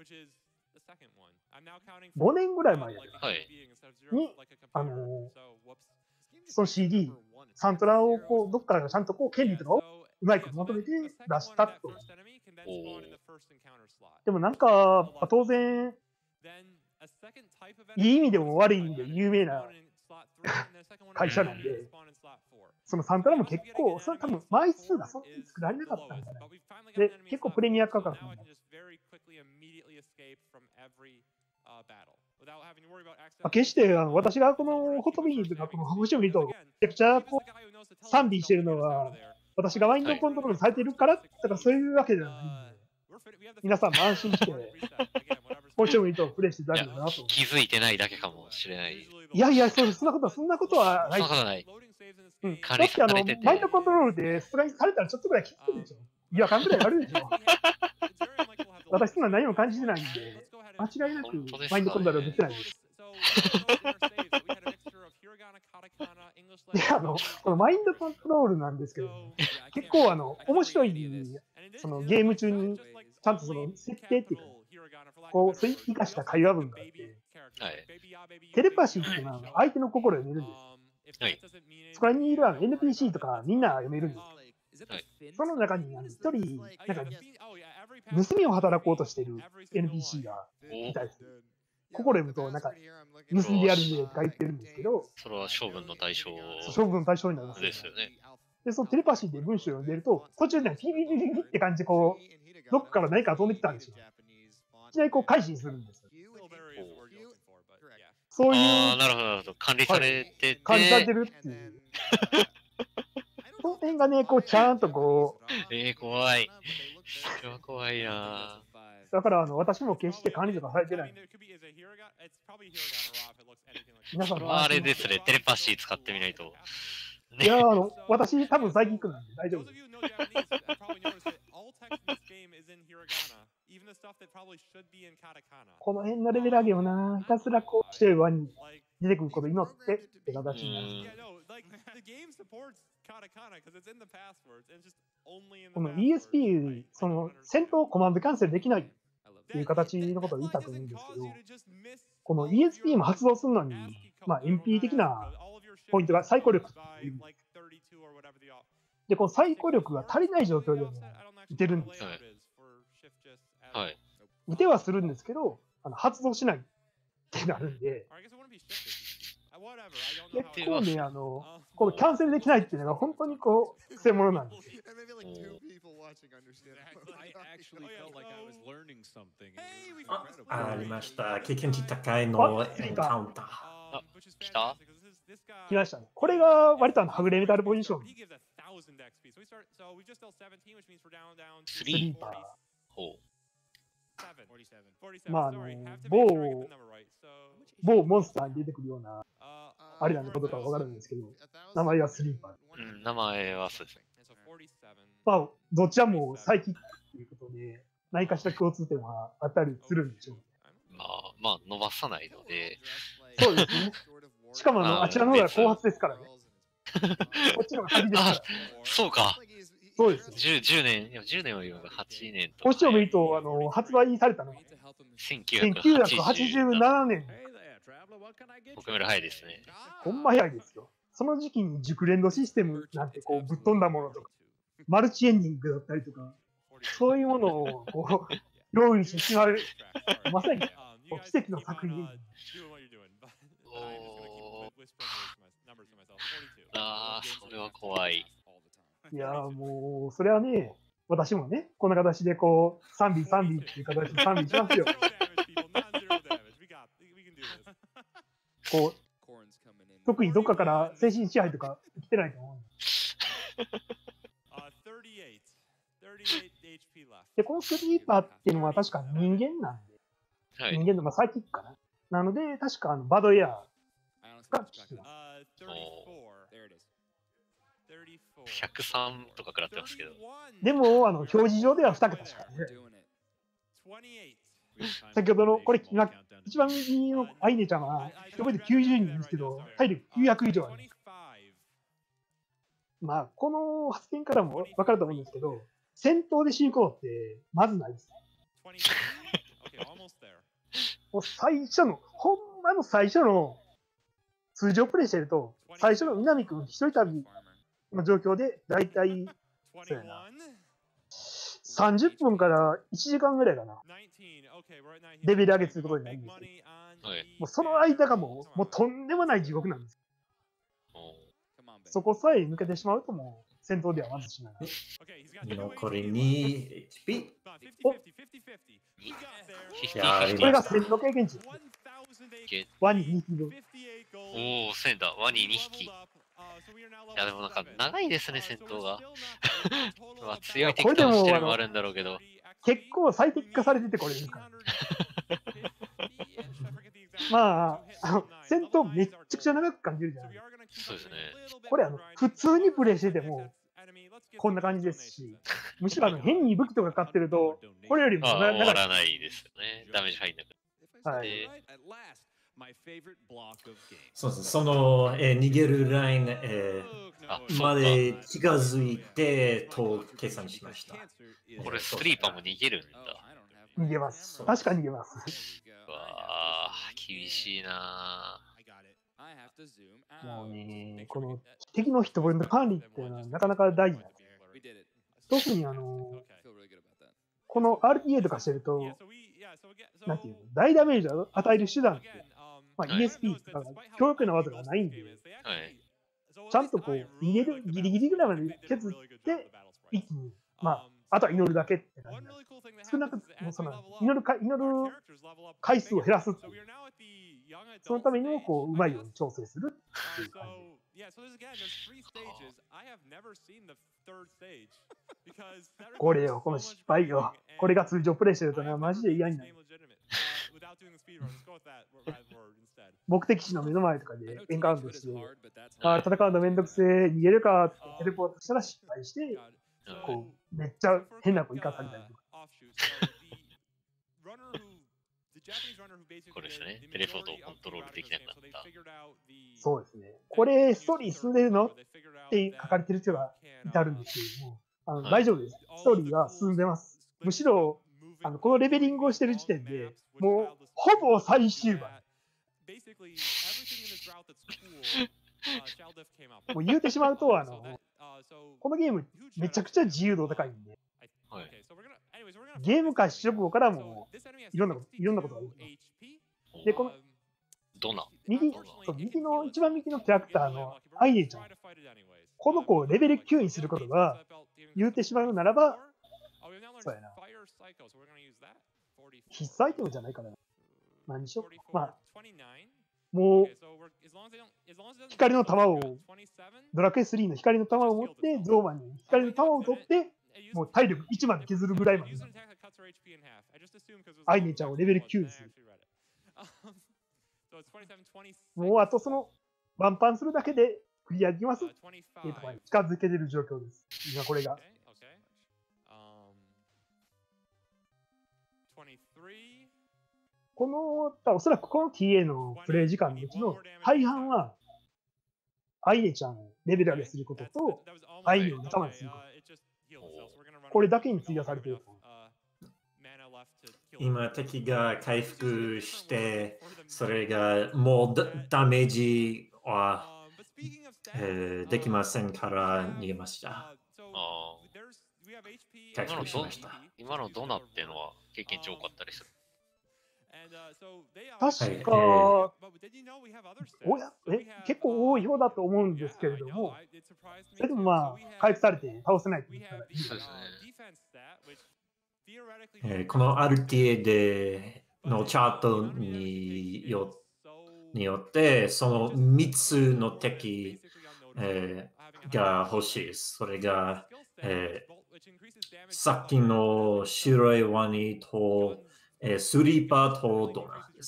ごねんぐらい前に、はい、あのその シーディー、サントラをこうどっからかちゃんとこう権利とかをうまいことまとめて出したと。でもなんか、当然、いい意味でも悪い意味で有名な会社なんで、そのサントラも結構、それ多分枚数がそんなに作られなかったんじゃない。で、結構プレミア価格になる。決してあの私がこのホットビーとかこの星を見ると、めちゃくちゃこう賛美しているのは、私がマインドコントロールされているからとかそういうわけではないんで、皆さんも安心して、星を見るとプレイしていただけるなと。 気づいてないだけかもしれない。 いやいや、そんなことは、そんなことはない。 そんなことない。 うん、だってあの、マインドコントロールでストライクされたらちょっとぐらい気づくでしょ。違和感ぐらいあるでしょ。私そんな何も感じてないんで、間違いなくマインドコントロールは出てないです。で、あの、このマインドコントロールなんですけど、結構あの、面白い、そのゲーム中に、ちゃんとその設定っていうか、こう、それに生かした会話文があって、はい、テレパシーっていうのは相手の心を読めるんです。はい、そこらにいるあの エヌピーシー とかみんな読めるんです。はい、その中に一人、なんか、盗みを働こうとしている エヌピーシー がいたりする。心読むと、なんか、盗んでやるんでとか言ってるんですけど、 それは処分の対象処分の対象になります、 ね。ですよね。 で、そのテレパシーで文章を読んでると、途中でピピピピピって感じで、こう、どっから何か飛んできたんですよ。いきなりこう、改心するんですよ。そういう。 ああ、なるほど、なるほど。管理されてて、 はい、管理されてるっていう。その辺がね、こう、ちゃんとこう。 えー、怖い。それは怖いな。 だから、あの、私も決して管理とかされてない。 皆さんはあれですね、テレパシー使ってみないと。 ね、いや、あの、私、多分サイキックなんで大丈夫です。この辺のレベル上げをな、ひたすらこうしてる輪に出てくることを祈ってって形になる。この イーエスピー、その戦闘コマンドキャンセルできないっていう形のことを言ったと思うんですけど、この イーエスピー も発動するのに、まあ、エムピー 的なポイントが最高力っていう。で、この最高力が足りない状況でも打てるんですよ。 はい。 打てはするんですけど、あの発動しないってなるんで、 結構ね、あの、このキャンセルできないっていうのが本当にこう、くせ者なんですよ。 あ、ありました。経験値高いのエンカウンター。 あ、来た来ましたね。これが割とあの、はぐれメタルポジション。スリーパー。 ほう。 まあ、あの、某、某モンスターに出てくるような、あれなんでことかわからないんですけど、名前はスリーパー。 うん、名前はそうですね。 まあ、どちらもサイキックということで、何かしら共通点はあったりするんでしょう。 まあ、まあ、伸ばさないので。 そうですね。しかもあの、あちらの方が後発ですからね。こっちの方が先ですから。 そうか。 そうですよ。 じゅう、じゅうねん、いやじゅうねんは言うがはちねんと。 こっちを見ると、あの、発売されたのがせんきゅせんきゅうひゃくはちじゅうななねん。 僕より早いですね。 ほんま早いですよ。その時期に熟練度システムなんてこうぶっ飛んだものとか、マルチエンディングだったりとか、そういうものをこう用意してしまう、まさにこう奇跡の作品。 おー。ああ、それは怖い。 いやーもう、それはね、私もね、こんな形でこう、賛美賛美っていう形で賛美しますよ。こう、特にどっかから精神支配とか来てないと思う。で、このスリーパーっていうのは確か人間なんで、 はい、 人間のまあサイキックかな。なので、確かあのバドエアーが効きます。 ひゃくさんとか食らってますけど。 でも、あの表示上ではに桁しかね。先ほどの、これ、今、一番右のアイネちゃんは、一人できゅうじゅうにんですけど、体力きゅうひゃく以上あります。まあ、この発言からも分かると思うんですけど、戦闘で死ぬことって、まずないです。もう最初の、ほんまの最初の、通常プレイしてると、最初の南君一人旅の状況で、だいたい、そうやな、さんじゅっぷんからいちじかんぐらいかな。レベル上げすることになるんですよ。 はい、 もうその間がもう、もうとんでもない地獄なんです。そこさえ抜けてしまうともう戦闘ではまずしない。 残りにエイチピー。 おいやこれが戦の経験値。ワニにひき分。 おお、戦だ。ワニにひき。いや、でもなんか長いですね、戦闘が。まあ、強い敵としてるのもあるんだろうけど。 結構最適化されててこれですから。まあ、あの戦闘めっちゃくちゃ長く感じるじゃないですか。 そうですね。 これあの、普通にプレイしてても、こんな感じですし、むしろあの変に武器とか買ってると、これよりも長い。終わらないですよね。ダメージ入んなくて。 はい。 そうです。その、えー、逃げるライン、えー、まで近づいてと計算しました。 これスリーパーも逃げるんだ。 逃げます。確か逃げます。 うわー、厳しいなー。もうね、この敵の人分の管理っていうのはなかなか大事なんです。特にあの、この アールティーエー とかしてると、なんていうの、大ダメージを与える手段って、まあ、イーエスピー とか強力な技がないんで、 はい、 ちゃんとこう、逃げる、ギリギリぐらいまで削って、一気に、まあ、あとは祈るだけって感じ。少なくともその祈るか、祈る回数を減らすっていう。そのためにも、こう、うまいように調整するっていう感じ。これよ、この失敗よ。これが通常プレイしてるとね、マジで嫌になる。目的地の目の前とかでエンカウントして、あ戦うのめんどくせえ、逃げるかってテレポートしたら失敗して、こう、めっちゃ変な子生かされたりとか。 これですね。テレポートをコントロールできなくなった。 そうですね。これ、ストーリー進んでるのって書かれてる人がいてあるんですけども、あの、はい、大丈夫です。ストーリーは進んでます。むしろ、あのこのレベリングをしてる時点で、もう、ほぼ最終盤。もう言うてしまうと、あの、このゲーム、めちゃくちゃ自由度高いんで、 はい、 ゲーム開始直後からもいろんなこと、いろんなことができます。で、この、 ドナ。 右、そう、右の、一番右のキャラクターのアイネちゃん。この子をレベルきゅうにすることが、言うてしまうならば、そうやな。必須アイテムじゃないかな。何にしよう。まあ、もう、光の玉を、ドラクエスリーの光の玉を持って、ゾーマンに光の玉を取って、もう体力いちまで削るぐらいまで。アイネちゃんをレベルきゅうにする。もうあとその、ワンパンするだけでクリアできますっていうところに近づけてる状況です。今これが。この、おそらくこの ティーエー のプレイ時間のうちの大半は、アイネちゃんをレベル上げすることと、アイネを仲間にすること。これだけに費やされていると思う。 今、敵が回復して、それがもうダメージは、えー、できませんから逃げました。 ああ。 回復しました。 今のドナっていうのは経験値多かったりする。 確か、おやえ結構多い方だと思うんですけれども、それでもまあ、回復されて倒せないと言ったらいいですね。 えー、この アールティーエー でのチャートによによって、そのみっつの敵、えー、が欲しいです。それが、えー、さっきの白いワニと、えー、スリーパーとドナです。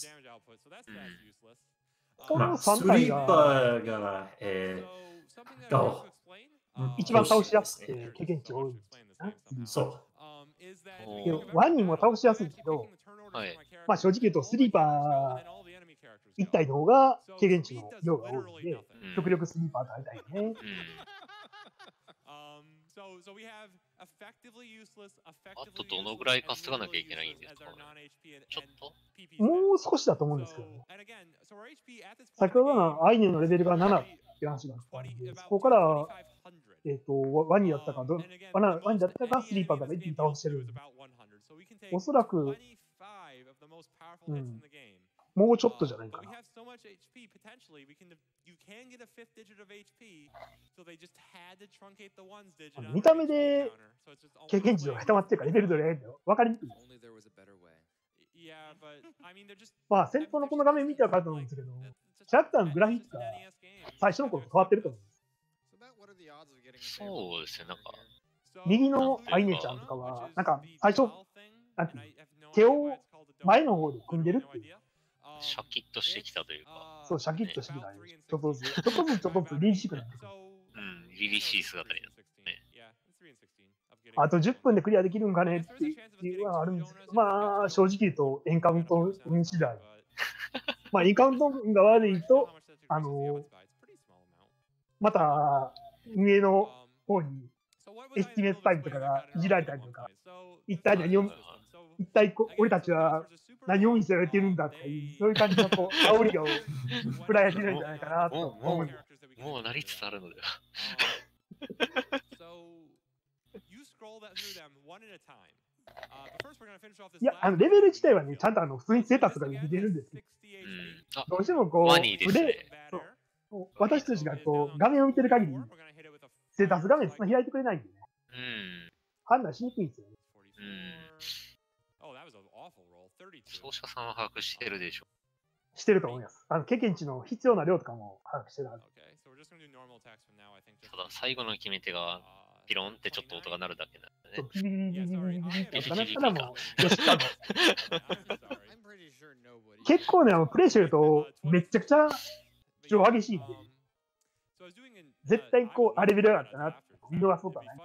このまあ、スリーパーが、えー、が一番倒しやすくて経験値多いんですね。 そう。 ワニも倒しやすいけど、 はい、 まあ正直言うとスリーパー一体の方が経験値の量が多いので、うん、極力スリーパー耐えたいね。うんあとどのぐらい稼がなきゃいけないんですかね。ちょっともう少しだと思うんですけどね。先ほどのアイネのレベルがななって話があったんで、そこから、えっ、ー、と、ワニだったか、どワナワニだったか、スリーパーから一気に倒してる。おそらく、うん、もうちょっとじゃないかな。見た目で経験値が固まってるからレベルどれがいいんだよ。分かりにくいです。まあ、先頭のこの画面見てわかると思うんですけど、キャラクターのグラフィックが最初の頃と変わってると思うんです。 そうですね、なんか。 右のアイネちゃんとかは、なんか最初、なんていうの、手を前の方で組んでるっていう。 シャキッとしてきたというか。 そう、シャキッとしてきた。ちょっとずつ、ちょっとずつ、ちょっとずつ、凛々しくなってくる。 うん、凛々しい姿になってね。 あとじゅっぷんでクリアできるんかねっていうのはあるんですけど、まあ、正直言うと、エンカウント運次第。まあ、エンカウント運が悪いと、あの、また、上の方に、エスティメートタイムとかがいじられたりとか、一体何を、一体俺たちは何を見せられてるんだとかいう、そういう感じのこう煽りが振られてるんじゃないかなと思うんです。 もうなりつつあるのでは。 いや、あのレベル自体はね、ちゃんとあの普通にステータスが出てるんですよ。うん、どうしてもこう、 ワニですね、 私たちがこう画面を見てる限り、ステータス画面そんな開いてくれないんでね。 うん、 判断しにくいんですよね。 うん。奏者さんは把握してるでしょう。してると思います。あの経験値の必要な量とかも把握してるはず。 ただ、最後の決め手が、ピロンってちょっと音が鳴るだけなんでね。 ピリリリリリリリって音が鳴ったらもう、よしかも。結構ね、あのプレイしてると、めっちゃくちゃ主張激しいんで、絶対こう、あレベル上がったなって見逃すことはない。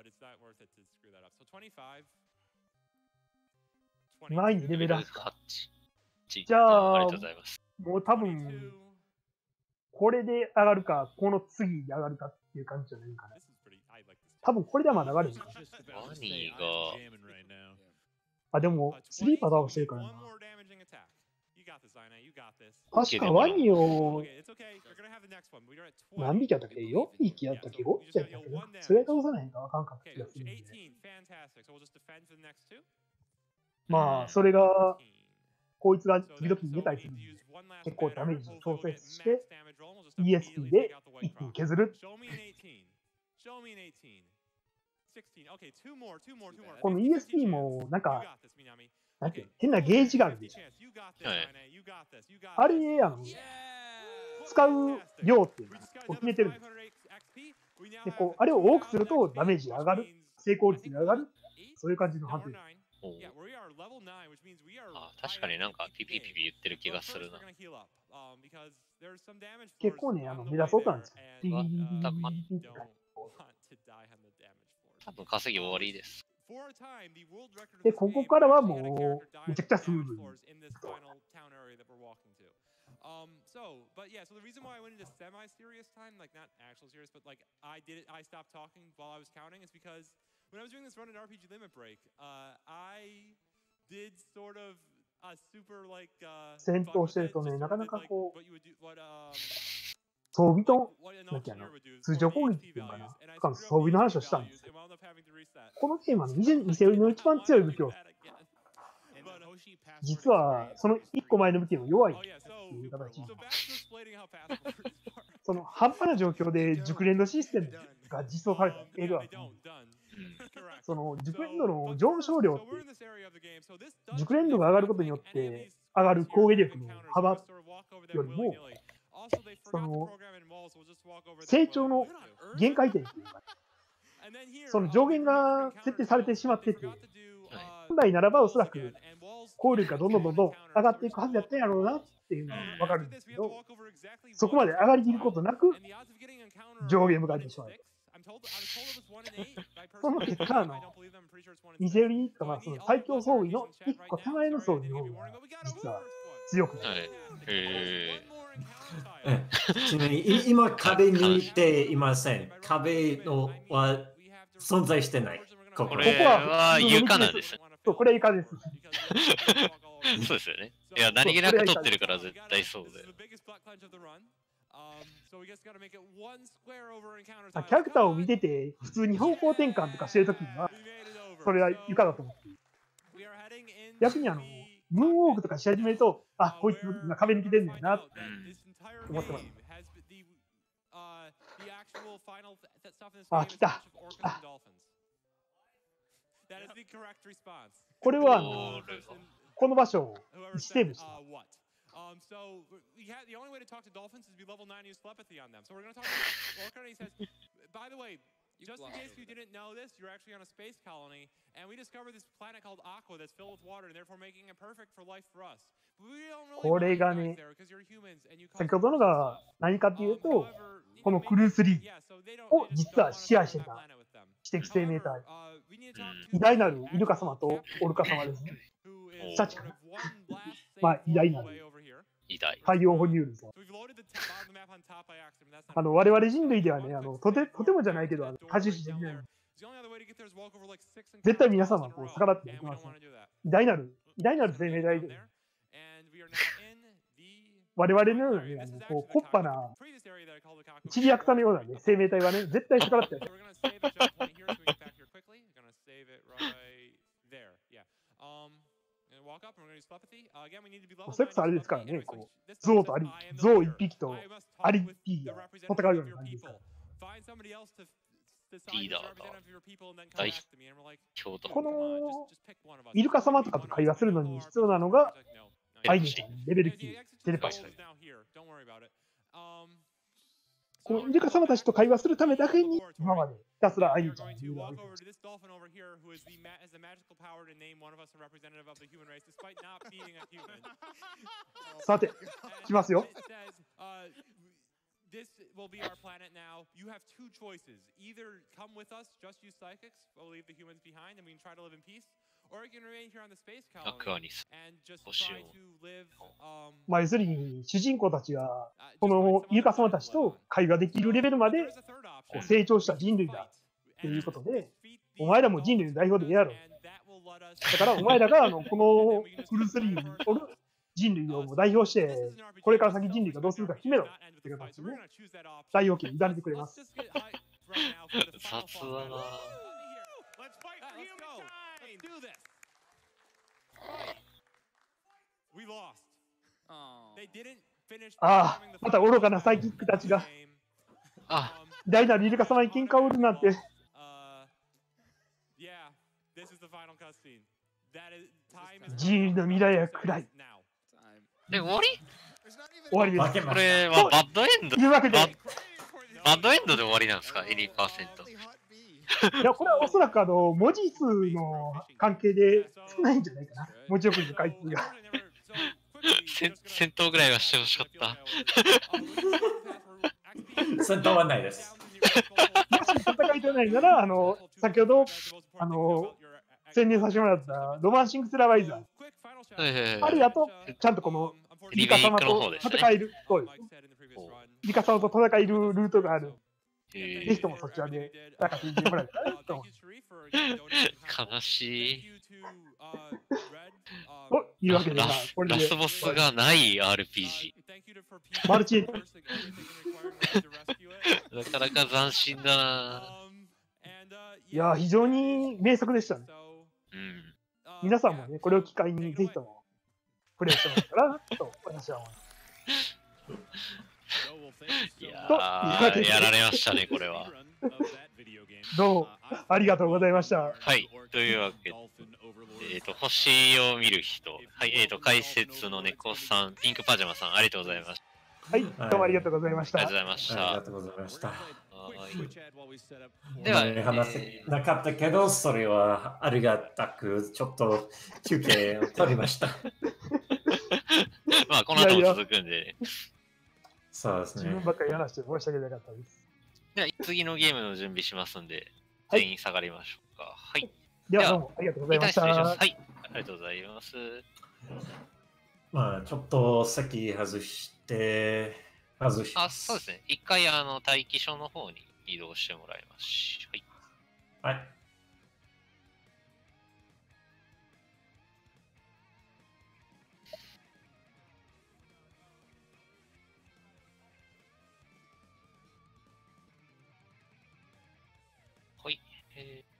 前にレベルはち。じゃあ、もう多分、これで上がるか、この次で上がるかっていう感じじゃないかな。多分これではまだ上がるんかな。 ワニが。 あ、でも、スリーパー倒してるからな。確かワニを何匹やったっけ ?よん 匹やったっけ ?ご 匹やったっけそれ倒さないかあかんかった気がするんで。まあ、それがこいつが時々逃げたりするんで、結構ダメージを調整して、イーエスピー で一気に削る。この イーエスピー もなんか、なんて変なゲージがあるでしょ。 はい。 あれ、あの、使う量っていうのを決めてるんです。で、こう、あれを多くするとダメージが上がる。成功率が上がる。そういう感じの判定です。 あ、確かになんかピピピピ言ってる気がするな。 結構ね、あの、目立そうなんですよ。ピーピーピーピーって感じ。 多分稼ぎ終わりです。 で、ここからはもう、めちゃくちゃスムーズに。 Um, so, but yeah, so the reason why I went into semi-serious time, like not actual serious, but like I did it, I stopped talking while I was counting, is because when I was doing this run at R P G Limit Break, uh, I did sort of a super like, uh, 戦闘してるとね、なかなかこう、装備と、なんていうの、通常攻撃っていうのかな、とかの装備の話をしたんですよ。このテーマの偽売りの一番強い武器を、実はそのいっこまえの武器の弱いっていう形。その半端な状況で熟練度システムが実装された映画は、その熟練度の上昇量って、熟練度が上がることによって上がる攻撃力の幅よりも、その成長の限界点っていうか、その上限が設定されてしまってて、本来ならばおそらく効率がどんどんどんどん上がっていくはずやったんやろうなっていうのが分かるんですけど、そこまで上がりきることなく上限迎えてしまう。その結果、あの偽売りとか、まあ、その最強装備のいっこ手前の装備の方が実は強くて、 はいえー、ちなみに今壁にいていません。壁のは存在してない。 ここは床なんです。 そう、これは床です。 そうですよね。いや、何気なく取ってるから絶対そうだよ。 キャラクターを見てて、普通に方向転換とかしてるときには、それは床だと思って。逆にあの、ムーンウォークとかし始めると、あ、こいつ今壁に来てんねんなって思ってます。あ、来た。来た。これはあのこの場所を一セーブした。 Um, so we had the only way to talk to dolphins is to be level nine and use telepathy on them. So we're going to talk to Orca, and he says, by the way, just in case you didn't know this, you're actually on a space colony, and we discovered this planet called Aqua that's filled with water, and therefore making it perfect for life for us. But we don't really これがね、先ほどのが何かというと、このクルースリーを実は支配してた知的生命体、偉大なるイルカ様とオルカ様ですね。シャチかな。まあ、偉大なる海洋哺乳類さん。あの我々人類ではね、あのとてとてもじゃないけど、あの多重視できない。絶対皆様はこう逆らっていきます、ね。偉大なる、偉大なる生命体で。我々のように、あのこうコッパな、ちりやくさのような、ね、生命体はね、絶対逆らってやる。それこそあれですからね、こう象とアリ、象一匹とアリティが戦うような感じですから。 リーダーが代表とこのイルカ様とかと会話するのに必要なのが、アイネちゃん、レベルきゅう、テレパシー。このイルカ様たちと会話するためだけに、今までひたすらアイネちゃんに言うわけです。さて、来ますよ。 This will be our planet now. You have two choices. Either come with us, just use psychics, we'll leave the humans behind, and we can try to live in peace. Or you can remain here on the space colony and just try to live. まあ、要するに、主人公たちが、このイルカ様たちと会話できるレベルまでこう成長した人類だということで、お前らも人類の代表でやろう。だからお前らがあのこのクルースリーにおる人類を代表して、これから先人類がどうするか決めろっていう形で、ね、代表権委ねてくれます。 雑だな。 ああ、また愚かなサイキックたちが、 あ、 偉大なるイルカ様に喧嘩を売るなんて。ジールの未来は暗い。 で、終わり終わりです。 これはバッドエンドというわけで、 バッバッドエンドで終わりなんですか？ エイティーパーセント。 いや、これはおそらくあの文字数の関係で少ないんじゃないかな。文字送りの回数が。 戦戦闘ぐらいはしてほしかった。 戦闘はないです。 もし戦いじゃないなら、あの、先ほど、あの、宣伝させてもらったロマンシングスラバイザー。あれだと、ちゃんとこの、リカ様と戦える。そうです。リカ様と戦えるルートがある。ぜひともそちらで戦っていってもらえたらと思います。悲しい。 というわけで、 ラスこれでラスボスがない アールピージー。マルチ。 なかなか斬新だな。 いや、非常に名作でしたね。 うん。 皆さんもね、これを機会にぜひともプレイしてもらったらなと私は思います。 いやー、やられましたね、これは。 どうもありがとうございました。 はい、というわけで、えっ、ー、と、星を見る人、はい、えっ、ー、と、解説の猫さん、ピンクパジャマさん、ありがとうございました。 はい、どうもありがとうございました。 ありがとうございました。 ありがとうございました。 では、 話せなかったけど、それはありがたく、ちょっと休憩を取りました。 まあ、この後も続くんで、ね。 そうですね。 自分ばっかり話して申し訳なかったです。 では、次のゲームの準備しますんで、全員下がりましょうか。はい。 では、どうもありがとうございました。 はい、ありがとうございます。 まあ、ちょっと先外して、外しあ、そうですね。一回、あの、待機所の方に移動してもらいますし。はい。 はい。 はい。えー